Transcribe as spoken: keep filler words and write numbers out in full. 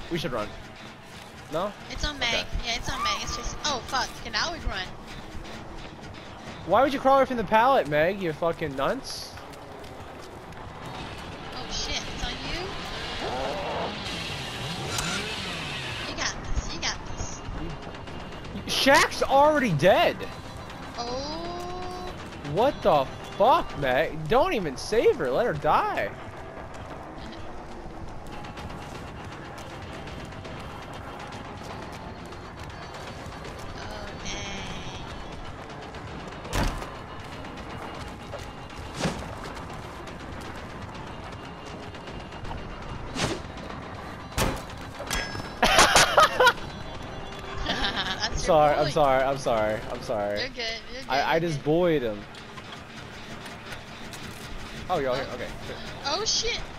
We should run. No? It's on Meg. Okay. Yeah, it's on Meg. It's just. Oh fuck! Okay, now we run. Why would you crawl away from the pallet, Meg? You fucking nuts. Oh shit! It's on you. You got this. You got this. Shaq's already dead. Oh. What the fuck, Meg? Don't even save her. Let her die. Sorry, I'm sorry, I'm sorry, I'm sorry. You're good, you're good. I, I you're just good. bullied him. Oh, you're all here? Okay. Good. Oh shit!